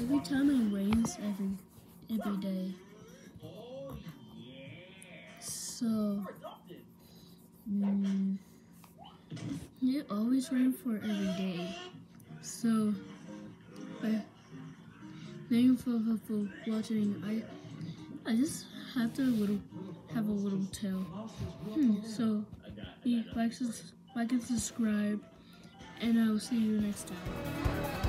every time it rains every day. So it always rains for every day. So thank you for watching. I just have to have a little tale. So like and subscribe, and I will see you next time.